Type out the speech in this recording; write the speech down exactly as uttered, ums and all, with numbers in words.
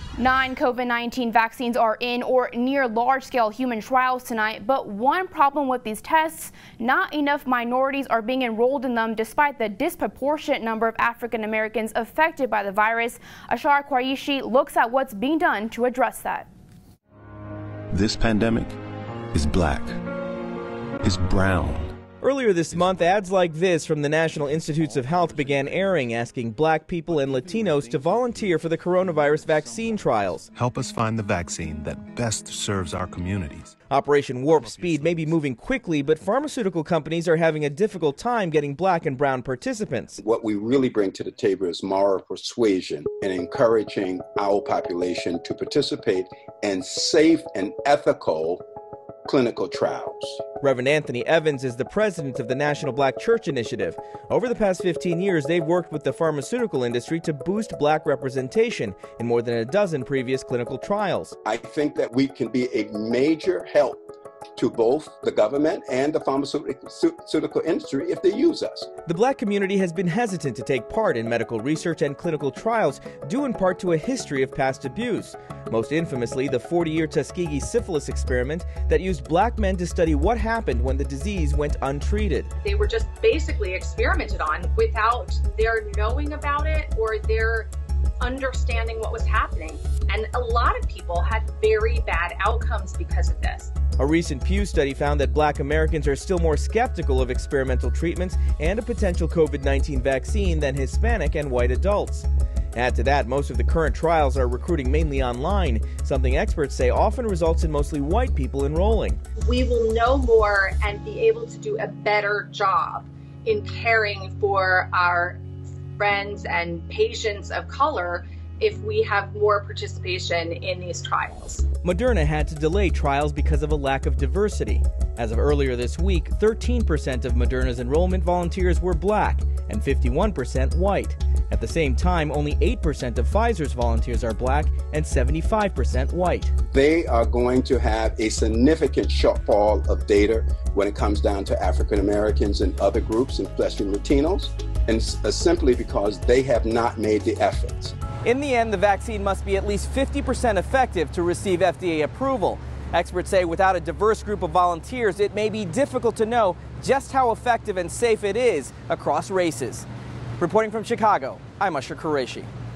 Nine COVID nineteen vaccines are in or near large-scale human trials tonight, but one problem with these tests, not enough minorities are being enrolled in them despite the disproportionate number of African Americans affected by the virus. Ashar Qureshi looks at what's being done to address that. This pandemic is black, is brown. Earlier this month, ads like this from the National Institutes of Health began airing, asking black people and Latinos to volunteer for the coronavirus vaccine trials. Help us find the vaccine that best serves our communities. Operation Warp Speed may be moving quickly, but pharmaceutical companies are having a difficult time getting black and brown participants. What we really bring to the table is moral persuasion and encouraging our population to participate in safe and ethical clinical trials. Reverend Anthony Evans is the president of the National Black Church Initiative. Over the past fifteen years, they've worked with the pharmaceutical industry to boost black representation in more than a dozen previous clinical trials. I think that we can be a major help to both the government and the pharmaceutical industry if they use us. The black community has been hesitant to take part in medical research and clinical trials, due in part to a history of past abuse. Most infamously, the forty-year Tuskegee syphilis experiment that used black men to study what happened when the disease went untreated. They were just basically experimented on without their knowing about it or their understanding what was happening. And a lot of people had very bad outcomes because of this. A recent Pew study found that black Americans are still more skeptical of experimental treatments and a potential COVID nineteen vaccine than Hispanic and white adults. Add to that, most of the current trials are recruiting mainly online, something experts say often results in mostly white people enrolling. We will know more and be able to do a better job in caring for our friends and patients of color if we have more participation in these trials. Moderna had to delay trials because of a lack of diversity. As of earlier this week, thirteen percent of Moderna's enrollment volunteers were black and fifty-one percent white. At the same time, only eight percent of Pfizer's volunteers are black and seventy-five percent white. They are going to have a significant shortfall of data when it comes down to African Americans and other groups, especially Latinos, and simply because they have not made the efforts. In the end, the vaccine must be at least fifty percent effective to receive F D A approval. Experts say without a diverse group of volunteers, it may be difficult to know just how effective and safe it is across races. Reporting from Chicago, I'm Ashar Qureshi.